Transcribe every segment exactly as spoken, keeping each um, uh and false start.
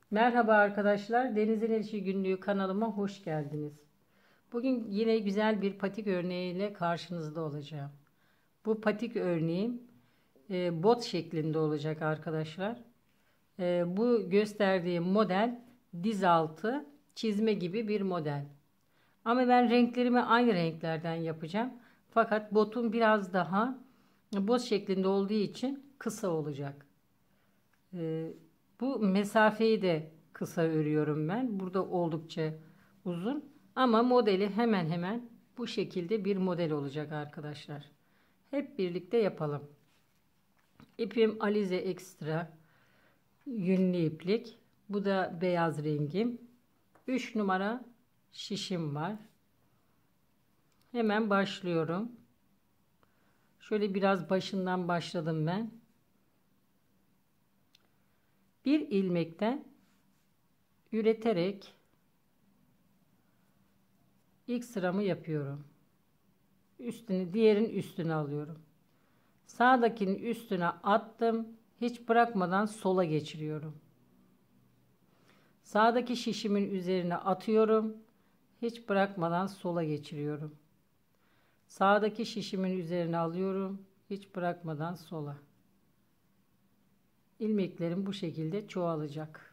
Merhaba arkadaşlar, Deniz'in El İşi Günlüğü kanalıma hoş geldiniz. Bugün yine güzel bir patik örneğiyle karşınızda olacağım. Bu patik örneğim e, bot şeklinde olacak arkadaşlar. E, bu gösterdiğim model diz altı çizme gibi bir model. Ama ben renklerimi aynı renklerden yapacağım. Fakat botum biraz daha bot şeklinde olduğu için kısa olacak. E, Bu mesafeyi de kısa örüyorum ben. Burada oldukça uzun. Ama modeli hemen hemen bu şekilde bir model olacak arkadaşlar. Hep birlikte yapalım. İpim Alize Extra yünlü iplik. Bu da beyaz rengim. üç numara şişim var. Hemen başlıyorum. Şöyle biraz başından başladım ben. Bir ilmekten üreterek ilk sıramı yapıyorum. Üstünü, diğerin üstüne alıyorum. Sağdakinin üstüne attım. Hiç bırakmadan sola geçiriyorum. Sağdaki şişimin üzerine atıyorum. Hiç bırakmadan sola geçiriyorum. Sağdaki şişimin üzerine alıyorum. Hiç bırakmadan sola. İlmeklerim bu şekilde çoğalacak.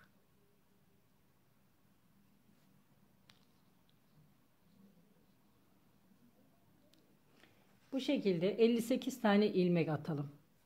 Bu şekilde elli sekiz tane ilmek atalım.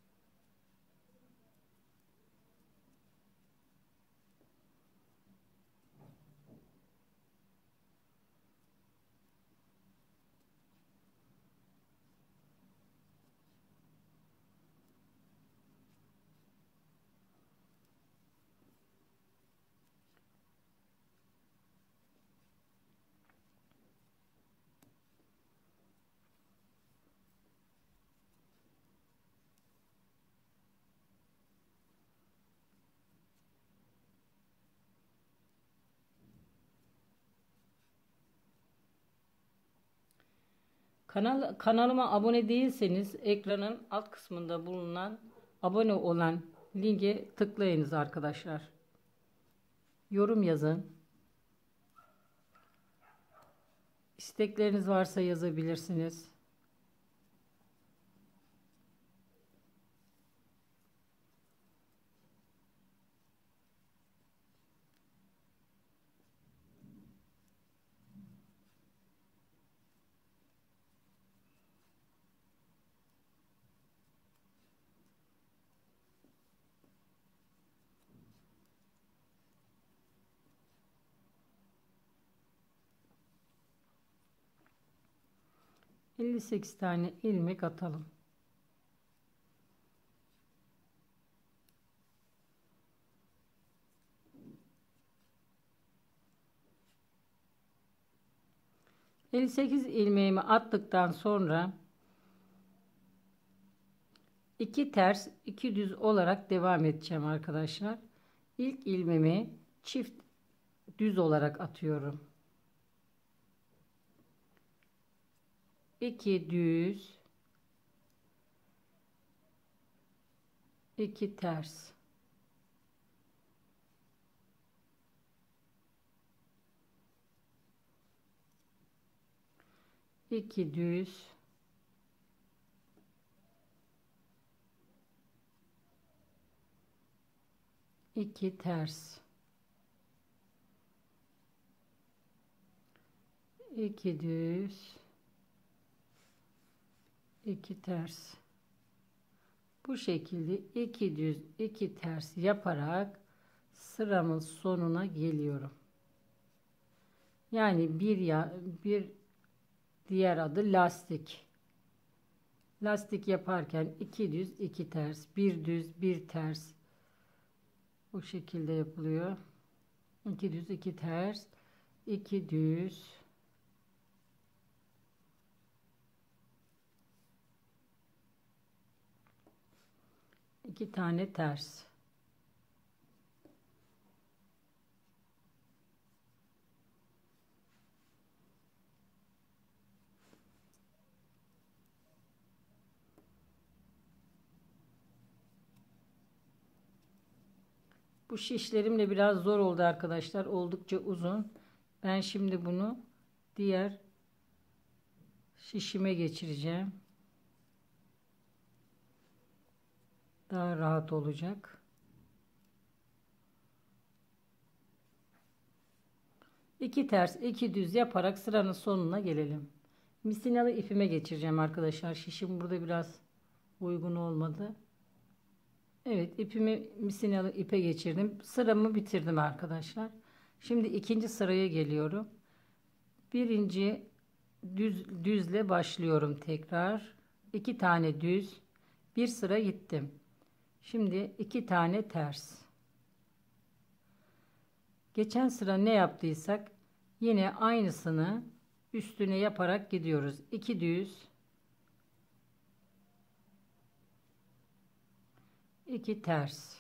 Kanal, kanalıma abone değilseniz ekranın alt kısmında bulunan abone olan linke tıklayınız arkadaşlar. Yorum yazın. İstekleriniz varsa yazabilirsiniz. elli sekiz tane ilmek atalım. elli sekiz ilmeğimi attıktan sonra iki ters iki düz olarak devam edeceğim arkadaşlar. İlk ilmeğimi çift düz olarak atıyorum. iki düz, iki ters. iki düz, iki ters, iki düz, iki ters. Bu şekilde iki düz, iki ters yaparak sıramın sonuna geliyorum. Yani bir ya bir diğer adı lastik. Lastik yaparken iki düz, iki ters, bir düz, bir ters. Bu şekilde yapılıyor. iki düz, iki ters, iki düz, iki tane ters. Bu şişlerimle biraz zor oldu arkadaşlar. Oldukça uzun. Ben şimdi bunu diğer şişime geçireceğim. Daha rahat olacak. İki ters, iki düz yaparak sıranın sonuna gelelim. Misinalı ipime geçireceğim arkadaşlar. Şişim burada biraz uygun olmadı. Evet, ipimi misinalı ipe geçirdim. Sıramı bitirdim arkadaşlar. Şimdi ikinci sıraya geliyorum. Birinci düz düzle başlıyorum tekrar. İki tane düz, bir sıra gittim. Şimdi iki tane ters. Geçen sıra ne yaptıysak yine aynısını üstüne yaparak gidiyoruz. İki düz, iki ters,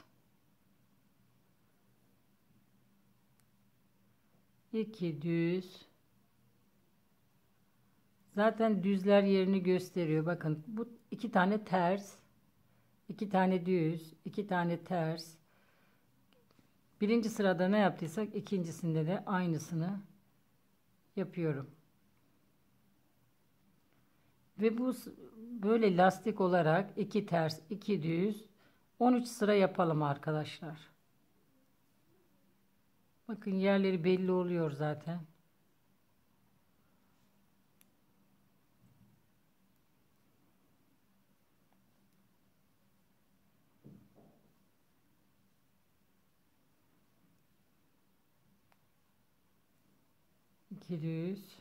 iki düz. Zaten düzler yerini gösteriyor. Bakın bu iki tane ters, iki tane düz, iki tane ters. Birinci sırada ne yaptıysak ikincisinde de aynısını yapıyorum. Ve bu böyle lastik olarak iki ters, iki düz, on üç sıra yapalım arkadaşlar. Bakın yerleri belli oluyor zaten. iki düz,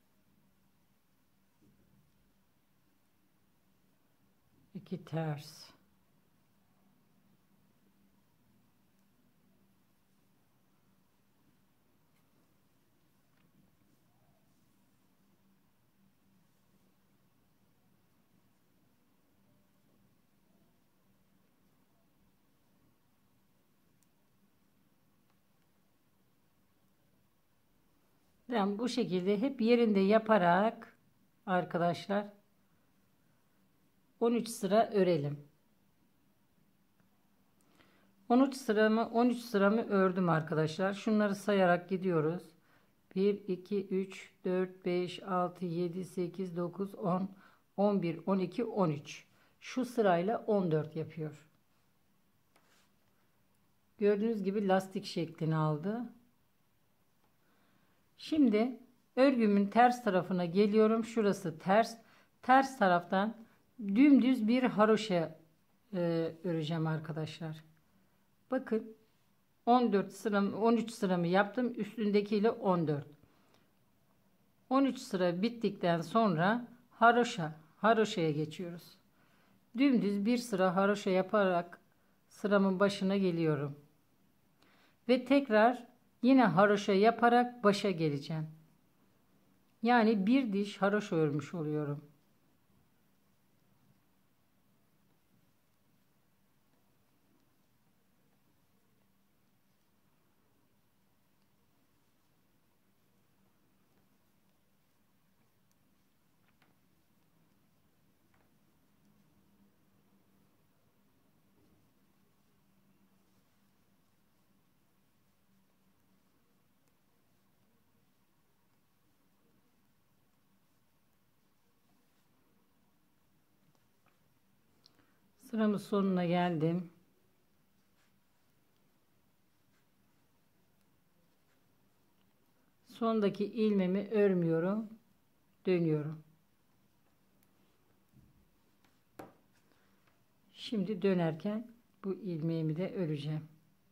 iki ters, ben bu şekilde hep yerinde yaparak arkadaşlar on üç sıra örelim. on üç sıramı on üç sıramı ördüm arkadaşlar. Şunları sayarak gidiyoruz. bir iki üç dört beş altı yedi sekiz dokuz on on bir on iki on üç. Şu sırayla on dört yapıyor. Gördüğünüz gibi lastik şeklini aldı. Şimdi örgümün ters tarafına geliyorum. Şurası ters. Ters taraftan dümdüz bir haroşa e, öreceğim arkadaşlar. Bakın on dört sıramı on üç sıramı yaptım. Üstündekiyle on dört. on üç sıra bittikten sonra haroşa haroşaya geçiyoruz. Dümdüz bir sıra haroşa yaparak sıramın başına geliyorum. Ve tekrar yine haroşa yaparak başa geleceğim. Yani bir diş haroşa örmüş oluyorum. Sıramın sonuna geldim. Sondaki ilmeğimi örmüyorum. Dönüyorum. Şimdi dönerken bu ilmeğimi de öreceğim.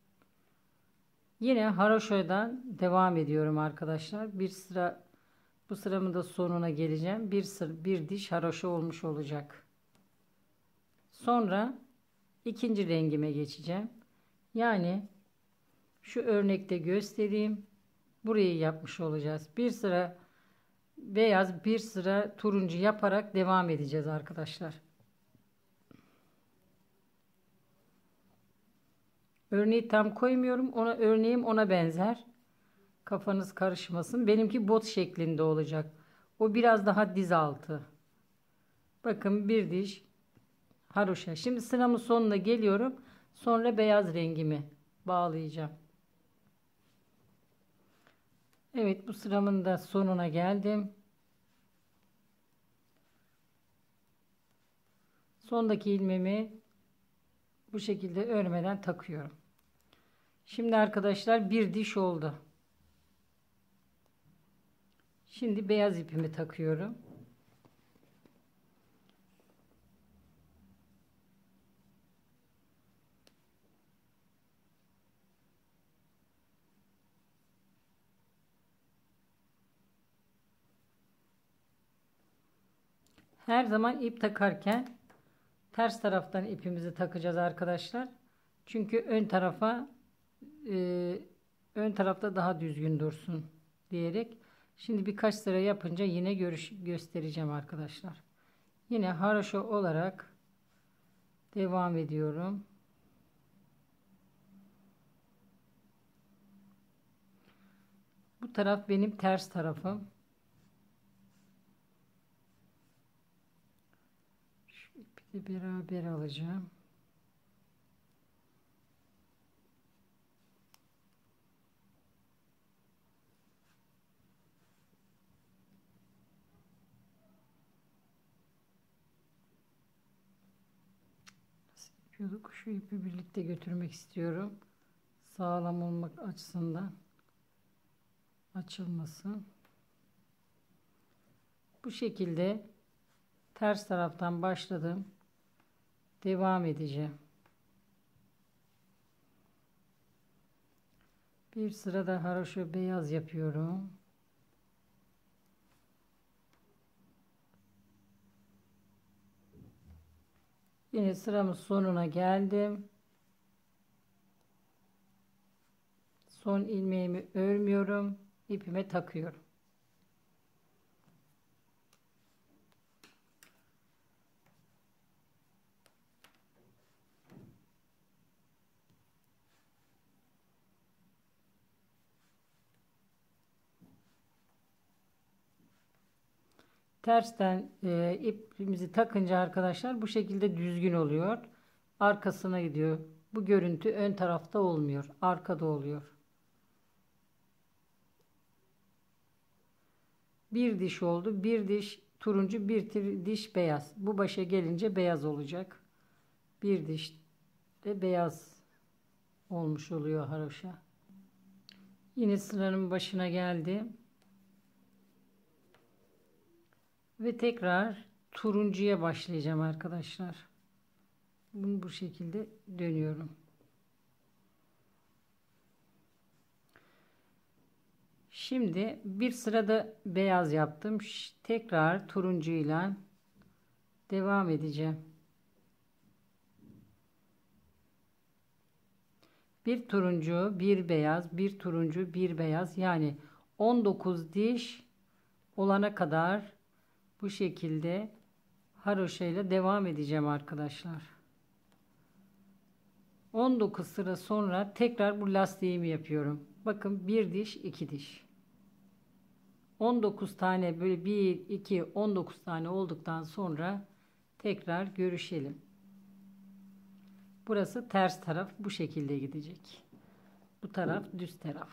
Yine haroşadan devam ediyorum arkadaşlar. Bir sıra bu sıramın da sonuna geleceğim. Bir sıra bir diş haroşa olmuş olacak. Sonra ikinci rengime geçeceğim. Yani şu örnekte göstereyim. Burayı yapmış olacağız. Bir sıra beyaz, bir sıra turuncu yaparak devam edeceğiz arkadaşlar. Örneği tam koymuyorum. Ona örneğim ona benzer. Kafanız karışmasın. Benimki bot şeklinde olacak. O biraz daha diz altı. Bakın bir diş haroşa. Şimdi sıramın sonuna geliyorum. Sonra beyaz rengimi bağlayacağım. Evet, bu sıramın da sonuna geldim. Sondaki ilmeğimi bu şekilde örmeden takıyorum. Şimdi arkadaşlar bir diş oldu. Şimdi beyaz ipimi takıyorum. Her zaman ip takarken ters taraftan ipimizi takacağız arkadaşlar. Çünkü ön tarafa e, ön tarafta daha düzgün dursun diyerek. Şimdi birkaç sıra yapınca yine görüş göstereceğim arkadaşlar. Yine haroşa olarak devam ediyorum. Bu taraf benim ters tarafım. Şu ipi de beraber alacağım. Yapıyorduk. Şu ipi birlikte götürmek istiyorum. Sağlam olmak açısından açılmasın. Bu şekilde ters taraftan başladım. Devam edeceğim. Bir sırada haroşa beyaz yapıyorum. Yine sıramın sonuna geldim. Son ilmeğimi örmüyorum. İpime takıyorum. Tersten e, ipimizi takınca arkadaşlar bu şekilde düzgün oluyor. Arkasına gidiyor. Bu görüntü ön tarafta olmuyor. Arkada oluyor. Bir diş oldu. Bir diş turuncu, bir diş beyaz. Bu başa gelince beyaz olacak. Bir diş de beyaz olmuş oluyor haroşa. Yine sıranın başına geldim. Ve tekrar turuncuya başlayacağım arkadaşlar. Bunu bu şekilde dönüyorum. Şimdi bir sırada beyaz yaptım. Tekrar turuncuyla devam edeceğim. Bir turuncu, bir beyaz, bir turuncu, bir beyaz. Yani on dokuz diş olana kadar bu şekilde haroşa ile devam edeceğim arkadaşlar. on dokuz sıra sonra tekrar bu lastiğimi yapıyorum. Bakın bir diş, iki diş. on dokuz tane böyle bir, iki, on dokuz tane olduktan sonra tekrar görüşelim. Burası ters taraf bu şekilde gidecek. Bu taraf düz taraf.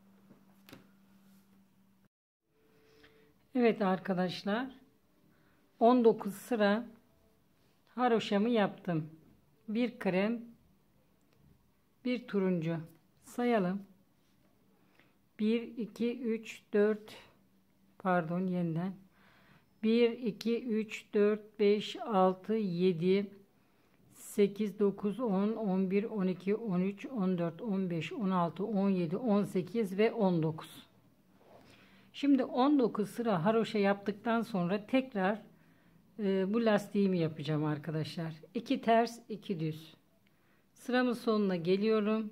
Evet arkadaşlar. on dokuz sıra haroşamı yaptım. Bir krem, bir turuncu. Sayalım. bir, iki, üç, dört pardon yeniden. bir, iki, üç, dört, beş, altı, yedi, sekiz, dokuz, on, on bir, on iki, on üç, on dört, on beş, on altı, on yedi, on sekiz ve on dokuz. Şimdi on dokuz sıra haroşa yaptıktan sonra tekrar e, bu lastiğimi yapacağım arkadaşlar. iki ters, iki düz. Sıramın sonuna geliyorum.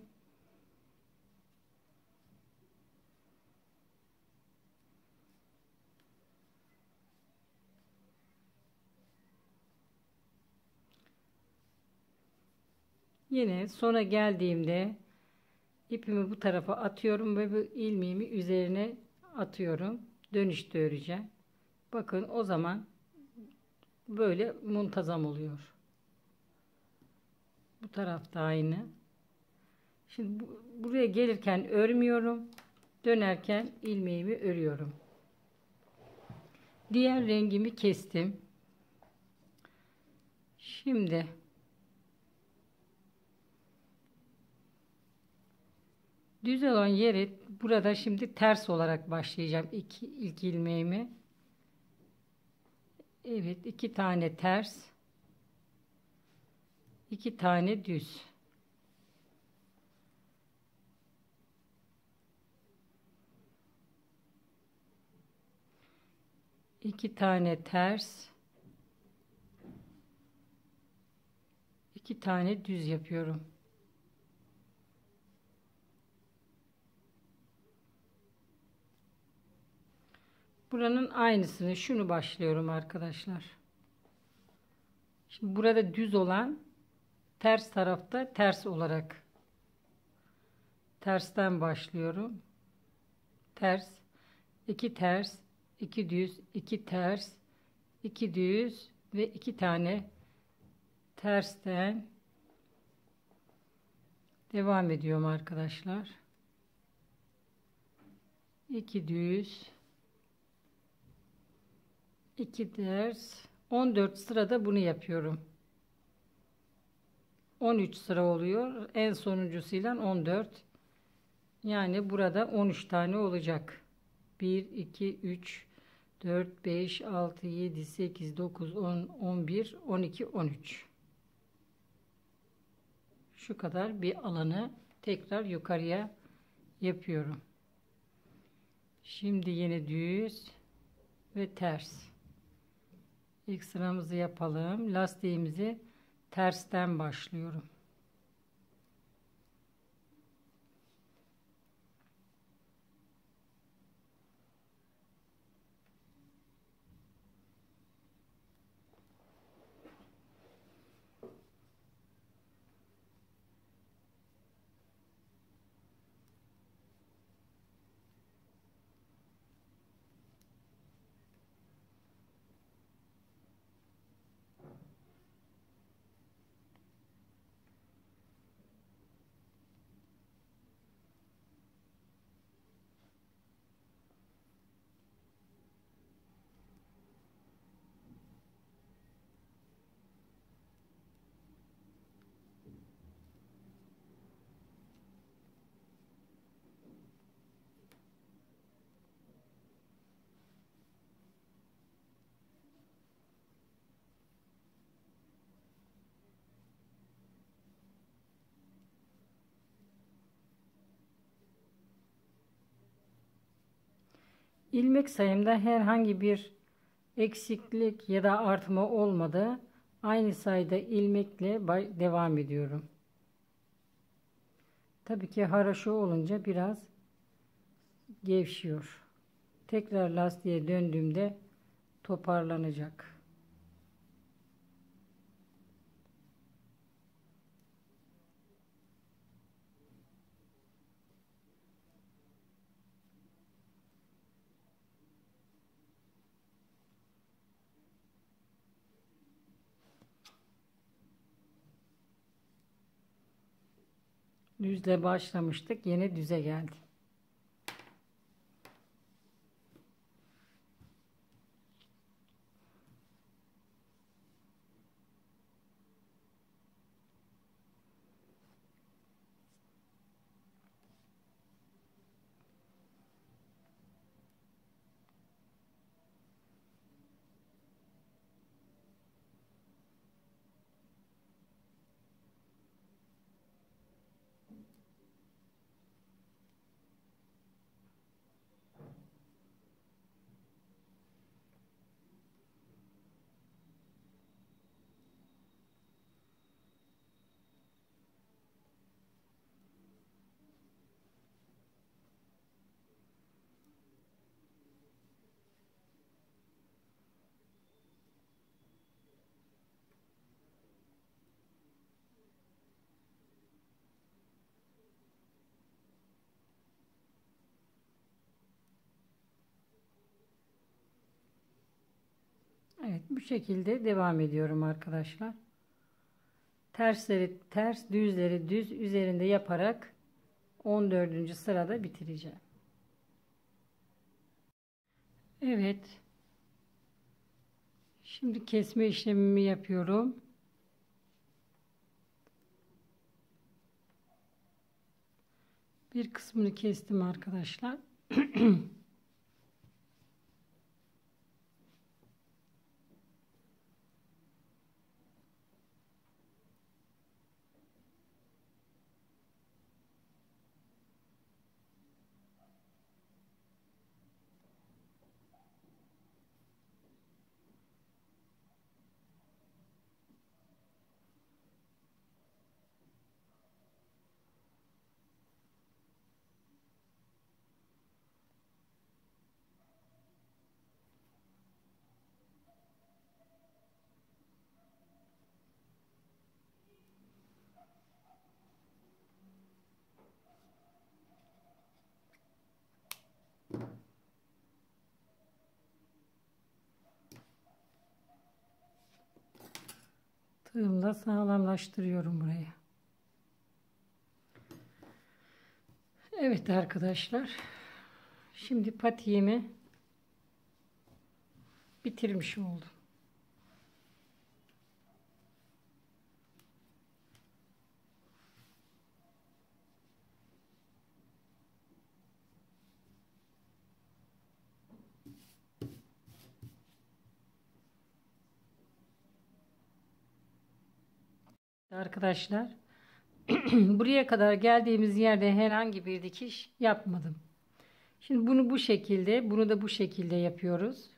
Yine sona geldiğimde ipimi bu tarafa atıyorum ve bu ilmeğimi üzerine atıyorum. Dönüşte öreceğim. Bakın o zaman böyle muntazam oluyor. Bu tarafta aynı. Şimdi bu, buraya gelirken örmüyorum. Dönerken ilmeğimi örüyorum. Diğer rengimi kestim. Şimdi düz olan yeri burada şimdi ters olarak başlayacağım iki, ilk ilmeğimi. Evet, iki tane ters, iki tane düz. İki tane ters, iki tane düz yapıyorum. Buranın aynısını şunu başlıyorum arkadaşlar. Şimdi burada düz olan ters tarafta ters olarak tersten başlıyorum. Ters, iki ters, iki düz, iki ters, iki düz ve iki tane tersten devam ediyorum arkadaşlar. iki düz, iki ters, on dört sırada bunu yapıyorum. on üç sıra oluyor. En sonuncusuyla on dört. Yani burada on üç tane olacak. bir, iki, üç, dört, beş, altı, yedi, sekiz, dokuz, on, on bir, on iki, on üç. Şu kadar bir alanı tekrar yukarıya yapıyorum. Şimdi yine düz ve ters. İlk sıramızı yapalım. Lastiğimizi tersten başlıyorum. İlmek sayımda herhangi bir eksiklik ya da artma olmadı. Aynı sayıda ilmekle devam ediyorum. Tabii ki haraşo olunca biraz gevşiyor. Tekrar lastiğe döndüğümde toparlanacak. Düzle başlamıştık. Yine düze geldi. Evet, bu şekilde devam ediyorum arkadaşlar. Tersleri ters, düzleri düz üzerinde yaparak on dördüncü sırada bitireceğim. Evet. Şimdi kesme işlemimi yapıyorum. Bir kısmını kestim arkadaşlar. Tığımla sağlamlaştırıyorum burayı. Evet arkadaşlar. Şimdi patiğimi bitirmiş oldum. Arkadaşlar buraya kadar geldiğimiz yerde herhangi bir dikiş yapmadım. Şimdi bunu bu şekilde, bunu da bu şekilde yapıyoruz.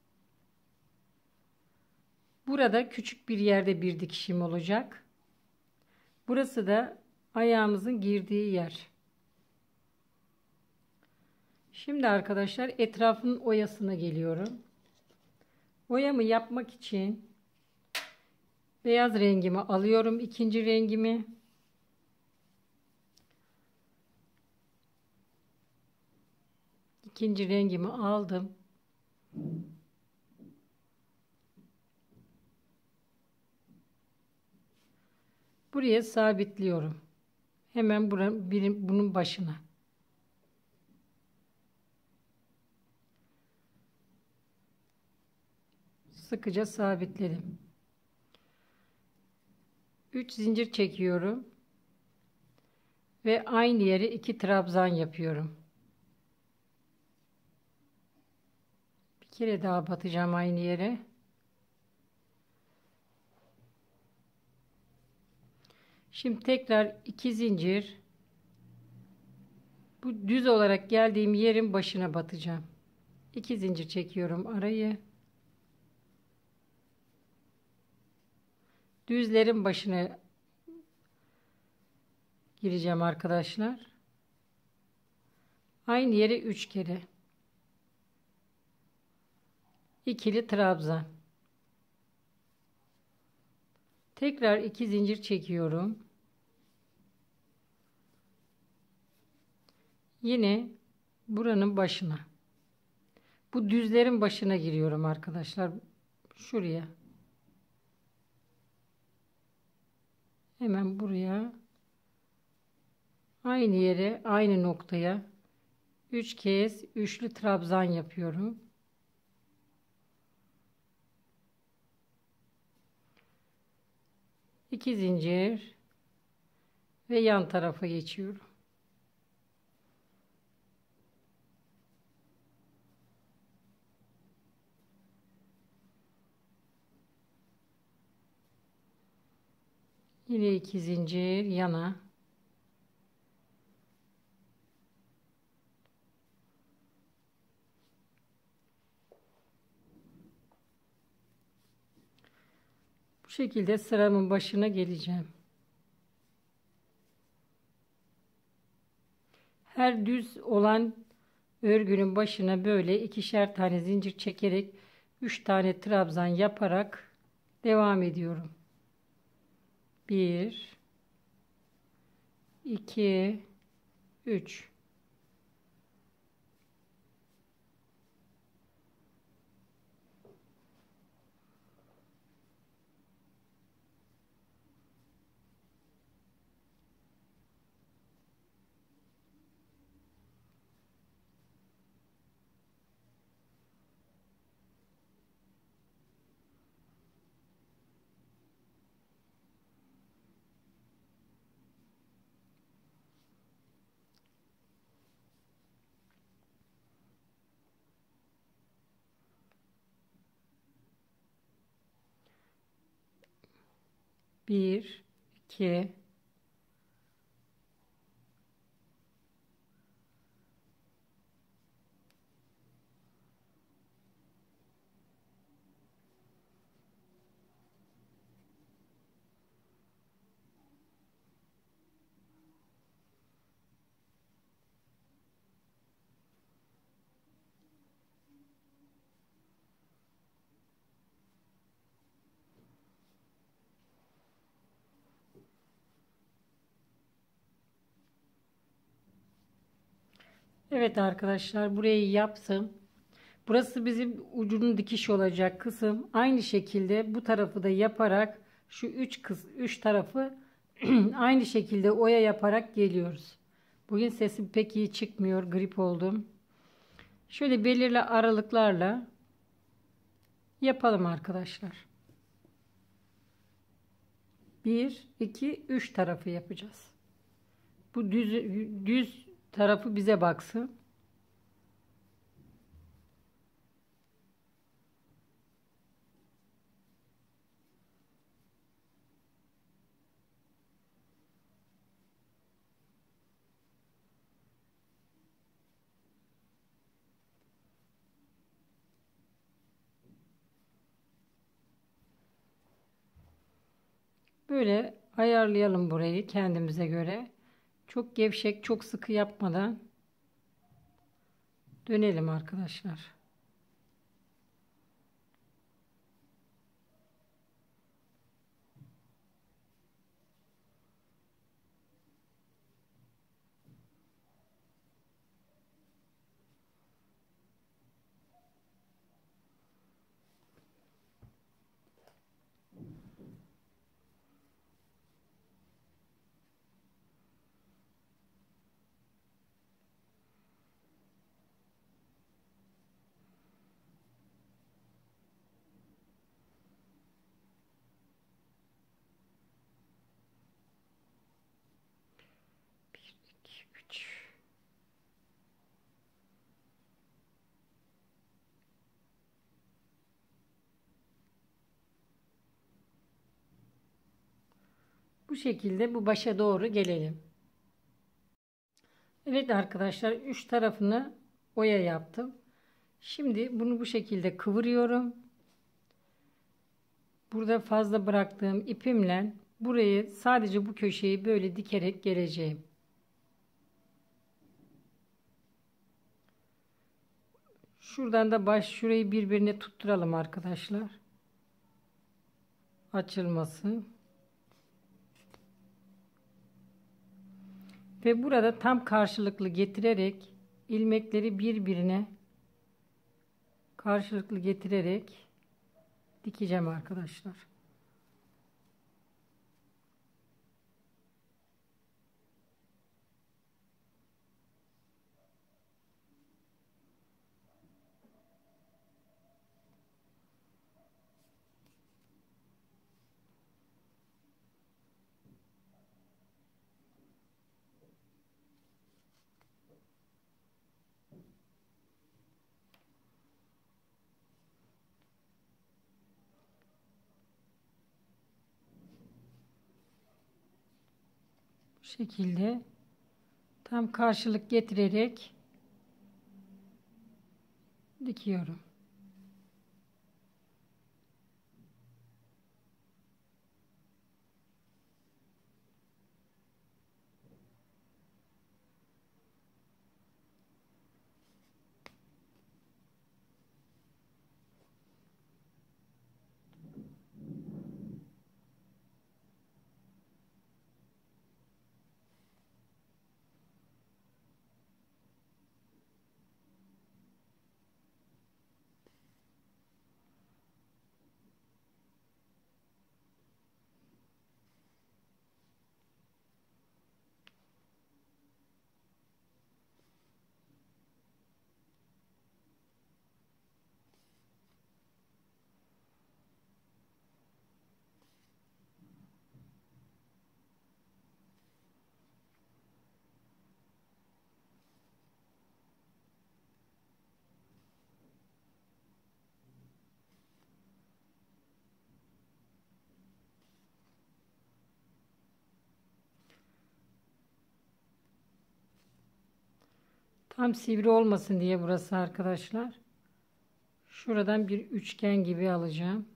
Burada küçük bir yerde bir dikişim olacak. Burası da ayağımızın girdiği yer. Şimdi arkadaşlar etrafının oyasına geliyorum. Oyamı yapmak için beyaz rengimi alıyorum, ikinci rengimi. İkinci rengimi aldım. Buraya sabitliyorum. Hemen buranın, bunun başına. Sıkıca sabitledim. üç zincir çekiyorum. Ve aynı yere iki trabzan yapıyorum. Bir kere daha batacağım aynı yere. Şimdi tekrar iki zincir bu düz olarak geldiğim yerin başına batacağım. iki zincir çekiyorum arayı. Düzlerin başına gireceğim arkadaşlar. Aynı yere üç kere. İkili trabzan. Tekrar iki zincir çekiyorum. Yine buranın başına. Bu düzlerin başına giriyorum arkadaşlar. Şuraya. Hemen buraya. Aynı yere, aynı noktaya üç kez üçlü trabzan yapıyorum. iki zincir ve yan tarafa geçiyorum. Yine iki zincir yana. Bu şekilde sıramın başına geleceğim. Her düz olan örgünün başına böyle ikişer tane zincir çekerek üç tane trabzan yaparak devam ediyorum. bir iki üç. Bir, iki, evet arkadaşlar, burayı yaptım. Burası bizim ucunun dikiş olacak kısım. Aynı şekilde bu tarafı da yaparak şu üç kız üç tarafı aynı şekilde oya yaparak geliyoruz. Bugün sesim pek iyi çıkmıyor. Grip oldum. Şöyle belirli aralıklarla yapalım arkadaşlar. bir, iki, üç tarafı yapacağız. Bu düz düz tarafı bize baksın. Böyle ayarlayalım burayı kendimize göre. Çok gevşek, çok sıkı yapmadan dönelim arkadaşlar. bir, iki, üç. Bu şekilde bu başa doğru gelelim. Evet arkadaşlar, üç tarafını oya yaptım. Şimdi bunu bu şekilde kıvırıyorum. Burada fazla bıraktığım ipimle burayı sadece bu köşeyi böyle dikerek geleceğim. Şuradan da baş şurayı birbirine tutturalım arkadaşlar. Açılması. Ve burada tam karşılıklı getirerek ilmekleri birbirine karşılıklı getirerek dikeceğim arkadaşlar. Bu şekilde tam karşılık getirerek dikiyorum. Tam sivri olmasın diye burası arkadaşlar. Şuradan bir üçgen gibi alacağım.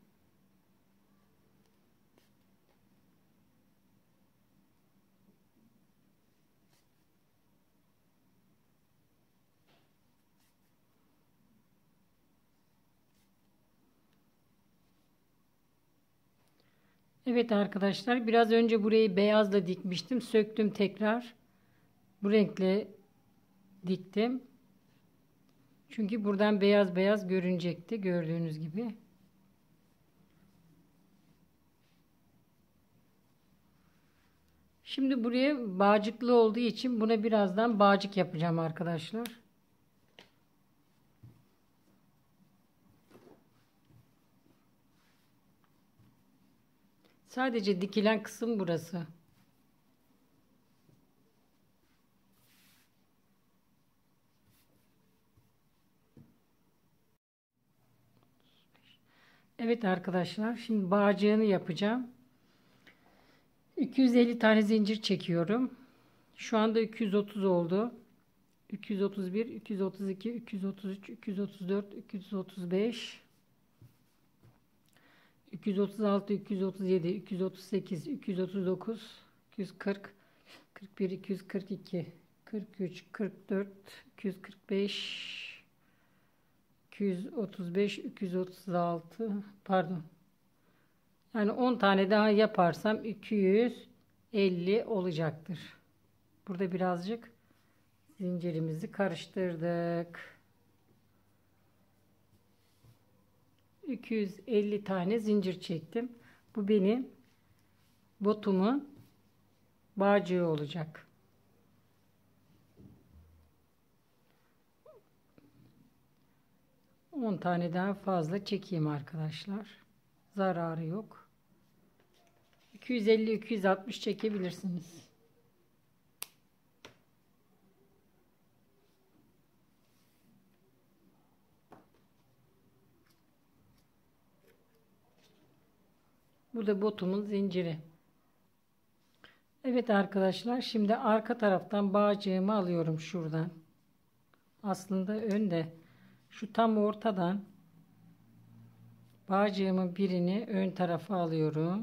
Evet arkadaşlar, biraz önce burayı beyazla dikmiştim. Söktüm tekrar. Bu renkle diktim. Çünkü buradan beyaz beyaz görünecekti gördüğünüz gibi. Şimdi buraya bağcıklı olduğu için buna birazdan bağcık yapacağım arkadaşlar. Sadece dikilen kısım burası. Evet arkadaşlar, şimdi bağcığını yapacağım. iki yüz elli tane zincir çekiyorum. Şu anda iki yüz otuz oldu. iki yüz otuz bir, iki yüz otuz iki, iki yüz otuz üç, iki yüz otuz dört, iki yüz otuz beş, iki yüz otuz altı, iki yüz otuz yedi, iki yüz otuz sekiz, iki yüz otuz dokuz, iki yüz kırk, kırk bir, iki yüz kırk iki, kırk üç, kırk dört, iki yüz kırk beş, iki yüz otuz beş, iki yüz otuz altı, pardon. Yani on tane daha yaparsam iki yüz elli olacaktır. Burada birazcık zincirimizi karıştırdık. iki yüz elli tane zincir çektim. Bu benim botumun bağcığı olacak. on tane daha fazla çekeyim arkadaşlar. Zararı yok. iki yüz elli iki yüz altmış çekebilirsiniz. Bu da botumun zinciri. Evet arkadaşlar, şimdi arka taraftan bağcığımı alıyorum şuradan. Aslında önde, şu tam ortadan bağcığımın birini ön tarafa alıyorum.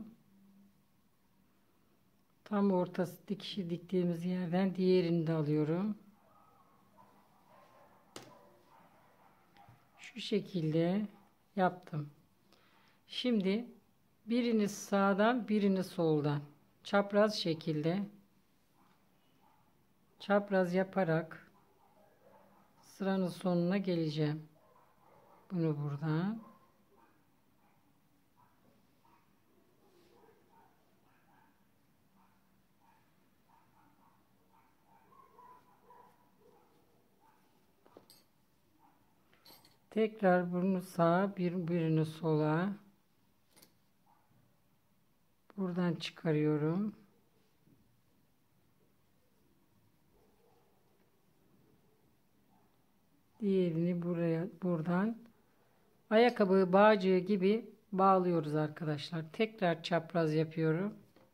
Tam ortası dikişi diktiğimiz yerden diğerini de alıyorum. Şu şekilde yaptım. Şimdi birini sağdan birini soldan çapraz şekilde çapraz yaparak sıranın sonuna geleceğim. Bunu buradan tekrar bunu sağa bir birini sola buradan çıkarıyorum. Diğerini buraya buradan ayakkabı bağcığı gibi bağlıyoruz arkadaşlar. Tekrar çapraz yapıyorum.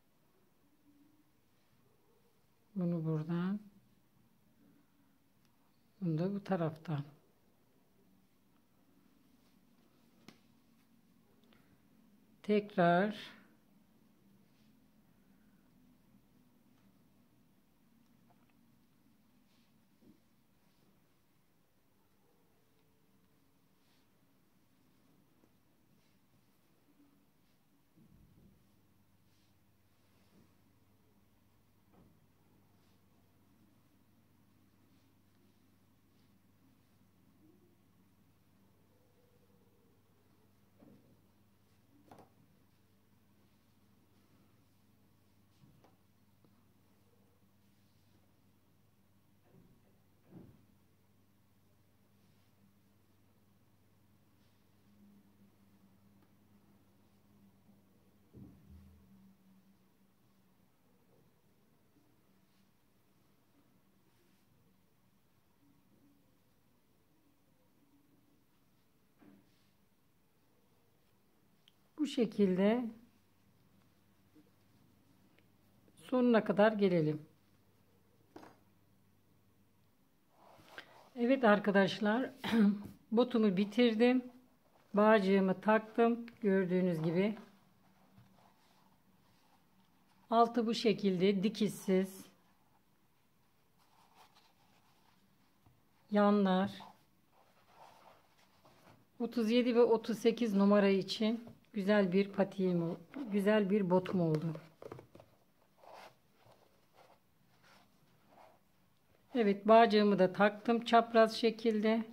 Bunu buradan, bunu da bu taraftan. Tekrar bu şekilde sonuna kadar gelelim. Evet arkadaşlar, botumu bitirdim. Bağcığımı taktım. Gördüğünüz gibi. Altı bu şekilde dikişsiz. Yanlar. otuz yedi ve otuz sekiz numara için güzel bir patiğim, güzel bir botum oldu. Evet, bağcığımı da taktım çapraz şekilde.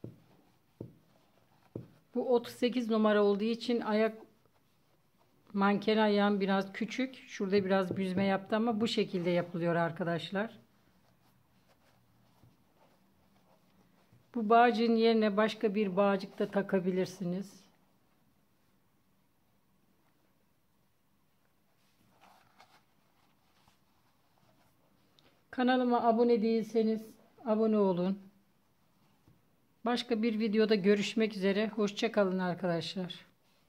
Bu otuz sekiz numara olduğu için ayak manken ayağım biraz küçük. Şurada biraz büzme yaptı ama bu şekilde yapılıyor arkadaşlar. Bu bağcığın yerine başka bir bağcık da takabilirsiniz. Kanalıma abone değilseniz abone olun. Başka bir videoda görüşmek üzere. Hoşça kalın arkadaşlar.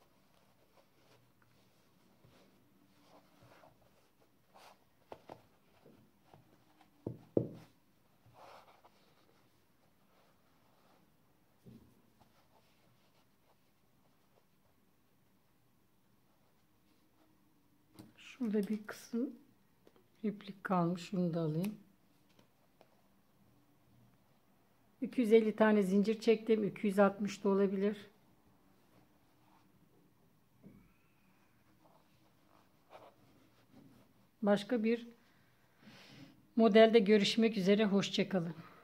Şurada bir kısım iplik kalmış. Şunu da alayım. iki yüz elli tane zincir çektim. iki yüz altmış da olabilir. Başka bir modelde görüşmek üzere. Hoşça kalın.